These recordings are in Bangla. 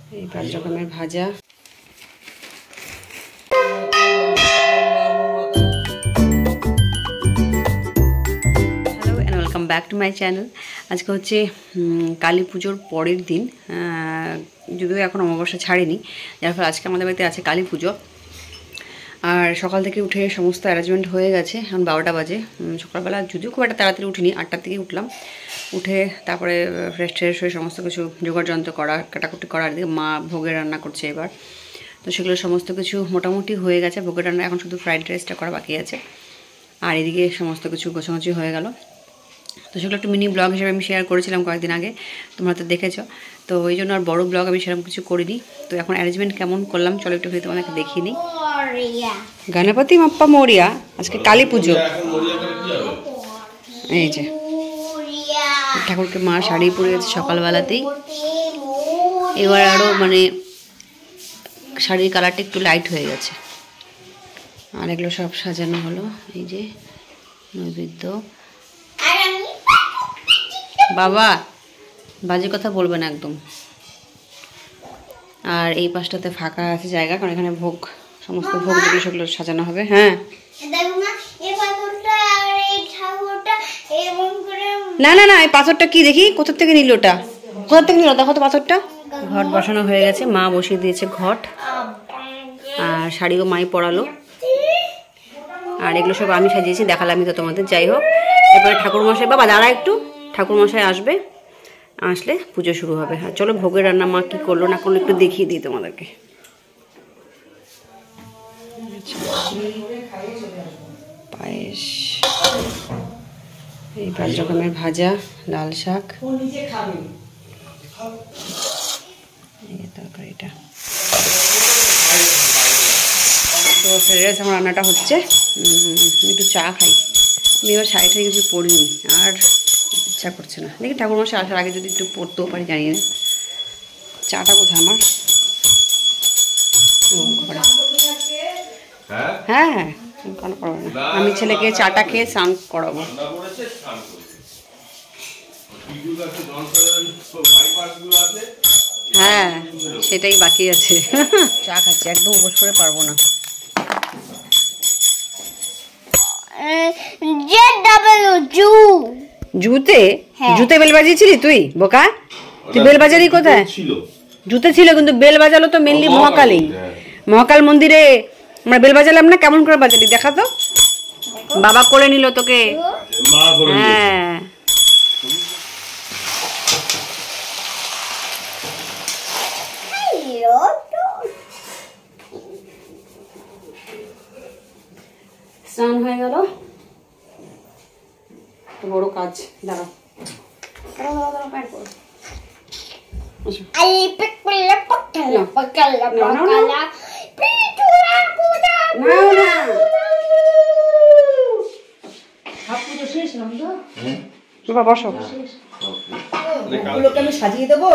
এই 5 রকমের ভাজা। Welcome back to my channel. আজকে হচ্ছে কালী পুজোর পরের দিন, যদিও এখন অমাবস্যা ছাড়েনি, যার ফলে আজকে আমাদের বাড়িতে আছে কালী পুজো। আর সকাল থেকে উঠে সমস্ত অ্যারেঞ্জমেন্ট হয়ে গেছে, এখন 12টা বাজে। সকালবেলা যদিও খুব একটা তাড়াতাড়ি উঠিনি, 8টার দিকে উঠলাম। উঠে তারপরে ফ্রেশ হয়ে সমস্ত কিছু জোগাড় যন্ত্র করা, কাটাকুটি করা, আর দিকে মা ভোগের রান্না করছে এবার। তো সেগুলো সমস্ত কিছু মোটামুটি হয়ে গেছে। ভোগের রান্না এখন শুধু ফ্রাইড রাইসটা করা বাকি আছে। আর এদিকে সমস্ত কিছু গোছাগুছি হয়ে গেল। তো সেগুলো একটু মিনি ব্লগ হিসেবে আমি শেয়ার করেছিলাম কয়েকদিন আগে, তোমরা তো দেখেছো। তো ওই জন্য আর বড়ো ব্লগ আমি সেরকম কিছু করিনি। তো এখন অ্যারেঞ্জমেন্ট কেমন করলাম চলো একটু তোমাদেরকে দেখিয়ে নিই। গণপতি বাপ্পা মোরিয়া, আজকে কালী পুজো। এই যে ঠাকুরকে মা শাড়ি পরিয়েছে সকালবেলাতেই। এবার আরও মানে শাড়ির কালারটা একটু লাইট হয়ে গেছে। আর এগুলো সব সাজানো হলো। এই যে নৈবেদ্য। বাবা বাজে কথা বলবে না একদম। আর এই পাশটাতে ফাঁকা আছে জায়গা, কারণ এখানে ভোগ, সমস্ত ভোগ যেগুলো সেগুলো সাজানো হবে। হ্যাঁ না না না, এই পাথরটা কি দেখি, কোথা থেকে নিল ওটা, কোথা থেকে নিল দেখো তো পাথরটা। ঘট বসানো হয়ে গেছে, মা বসিয়ে দিয়েছে ঘট, আর শাড়িও মাই পরালো। আর এগুলো সব আমি সাজিয়েছি, দেখালামই তো তোমাদের। যাই হোক, এরপরে ঠাকুরমশাই, বাবা দাঁড়া একটু, ঠাকুরমশাই আসবে, আসলে পুজো শুরু হবে। হ্যাঁ চলো ভোগের রান্না মা কী করলো না করলো একটু দেখিয়ে দিই তোমাদেরকে। পায়েস, এই 5 রকমের ভাজা, লাল শাক, এই তরকারিটা। তো ফ্রাইড রাইস আমার রান্নাটা হচ্ছে। একটু চা খাই। আমি এবার শাড়ি ঠাড়ি কিছু পরিনি, আর ইচ্ছা করছে না। দেখি ঠাকুরমশাই আসার আগে যদি একটু পড়তেও পারি, জানি না। চাটা কোথায় আমার? হ্যাঁ হ্যাঁ, কেন করবো না, আমি ছেলেকে চাটা খেয়ে স্নান করাবো। হ্যাঁ সেটাই বাকি আছে। চা খাচ্ছি, একদম উপোস করে পারবো না। জুতে জুতে বেল বাজিয়েছিলি তুই বোকা? তুই বেল বাজালি কোথায়? জুতে ছিল, কিন্তু বেল বাজালো তো মেনলি মহাকালী, মহাকাল মন্দিরে। আমরা বেল বাজালাম না, কেমন করে বাজালি দেখা তো। বাবা করে নিল তোকে। হ্যাঁ স্নান হয়ে গেল, বড় কাজ। দাঁড়াও দাঁড়াও দাঁড়াও, প্যান্ট পরো। বসো, আমি সাজিয়ে দেবো,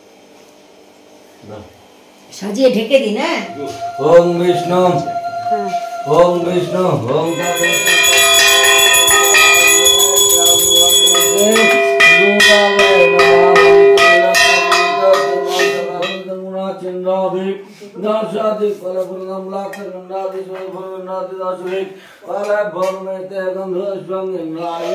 সাজিয়ে ঢেকে দিন। হ্যাঁ ওম বিষ্ণু ওম বিষ্ণু ওম दर्शादि फलफलम लाखनंदादि सोफलनादि दासुरिक वाला भवमेते गंधस्वं इंद्राय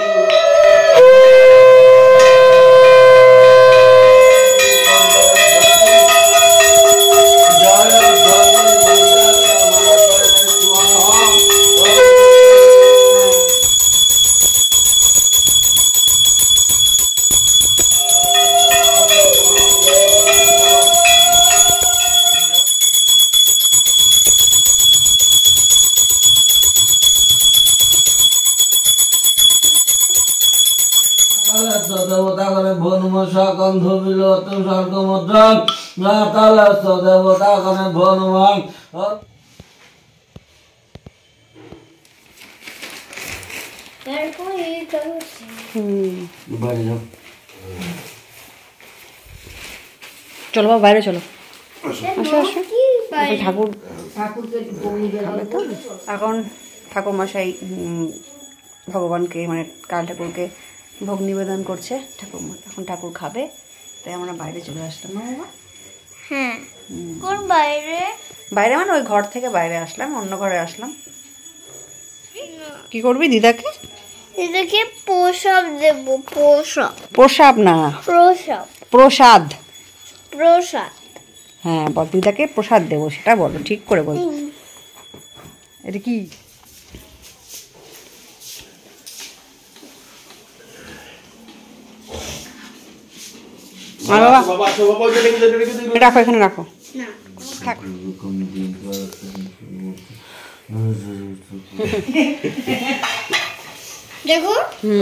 देवता करे भनुमसा गंध बिलत सर्ग मुद्रान नातालस देवता करे भनुमान বাইরে যাও, চলো বাবা বাইরে চলো, আসো আসো। ঠাকুর খাবে তো। এখন ঠাকুর মশাই ভগবানকে মানে কাল ঠাকুরকে ভোগ নিবেদন করছে। ঠাকুর এখন ঠাকুর খাবে, তাই আমরা বাইরে চলে আসলাম। না বাবা হ্যাঁ। কোন বাইরে? বাইরে মানে ওই ঘর থেকে বাইরে আসলাম, অন্য ঘরে আসলাম। কি করবি দিদাকে? দিদাকে প্রসাদ দেব। প্রসাদ। প্রসাদ না, প্রসাদ। প্রসাদ। প্রসাদ। হ্যাঁ বল, দিদাকে প্রসাদ দেবো, সেটা বলো, ঠিক করে বল। এটা কি? রাখো, এখানে রাখো। থাক। দেখো।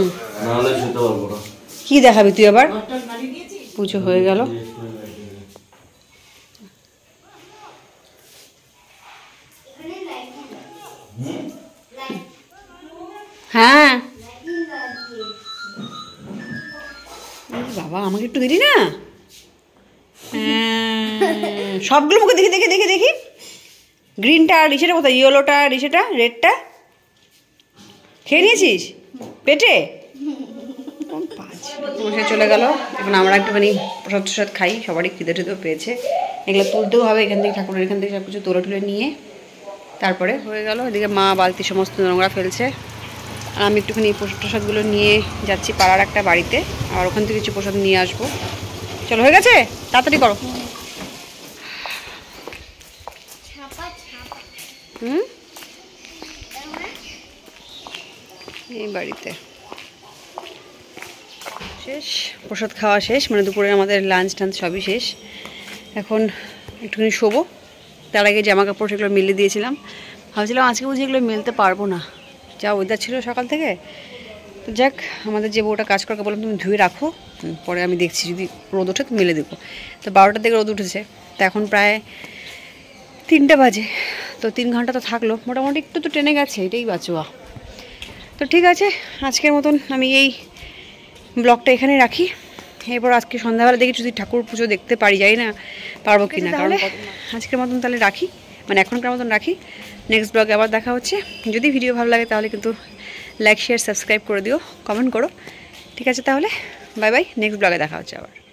কি দেখাবি তুই আবার? পুজো হয়ে গেল। হ্যাঁ বাবা, আমাকে একটু দিলি না? সবগুলো মুখে দেখি দেখি দেখি দেখি। গ্রিনটা আর ইসেটা কোথায়? ইয়েলোটা আর ইসেটা রেডটা খেয়ে নিয়েছিস পেটে? মশাই চলে গেল। এখন আমরা একটুখানি প্রসাদ প্রসাদ খাই, সবারই খিদে টিদেও পেয়েছে। এগুলো তুলতেও হবে এখান থেকে, ঠাকুরের এখান থেকে সব কিছু তুলে টুলে নিয়ে তারপরে হয়ে গেল। এদিকে মা বালতি সমস্ত নোংরা ফেলছে, আর আমি একটুখানি প্রসাদ প্রসাদগুলো নিয়ে যাচ্ছি পাড়ার একটা বাড়িতে, আর ওখান থেকে কিছু প্রসাদ নিয়ে আসবো। চলো, হয়ে গেছে, তাড়াতাড়ি করো। এই বাড়িতে শেষ, প্রসাদ খাওয়া শেষ, মানে দুপুরে আমাদের লাঞ্চ টাঞ্চ সবই শেষ। এখন একটুখানি শোবো, তার আগে জামা কাপড় সেগুলো মেলে দিয়েছিলাম। ভাবছিলাম আজকে বুঝি এগুলো মেলতে পারবো না, যা ওয়েদার ছিল সকাল থেকে। তো যাক, আমাদের যে বউটা কাজ করাকে বললাম তুমি ধুয়ে রাখো, পরে আমি দেখছি যদি রোদ ওঠে তো মেলে দেবো। তো 12টার দিকে রোদ উঠেছে, তো এখন প্রায় 3টা বাজে। তো 3 ঘন্টা তো থাকলো, মোটামুটি একটু তো টেনে গেছে, এটাই বাঁচোয়া। তো ঠিক আছে, আজকের মতন আমি এই ব্লগটা এখানে রাখি। এরপর আজকে সন্ধ্যাবেলা দেখি যদি ঠাকুর পুজো দেখতে পারি, যাই না পারবো কি না। কারণ আজকের মতন তাহলে রাখি, মানে এখনকার মতন রাখি। নেক্সট ব্লগে আবার দেখা হচ্ছে। যদি ভিডিও ভালো লাগে তাহলে কিন্তু লাইক শেয়ার সাবস্ক্রাইব করে দিও, কমেন্ট করো। ঠিক আছে তাহলে, বাই বাই, নেক্সট ব্লগে দেখা হচ্ছে আবার।